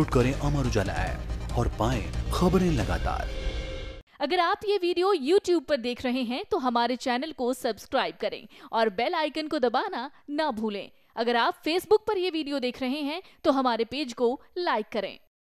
Download करें Amar Ujala app और पाएं खबरें लगातार। अगर आप ये वीडियो YouTube पर देख रहे हैं तो हमारे चैनल को सब्सक्राइब करें और बेल आइकन को दबाना ना भूलें। अगर आप Facebook पर ये वीडियो देख रहे हैं तो हमारे पेज को लाइक करें।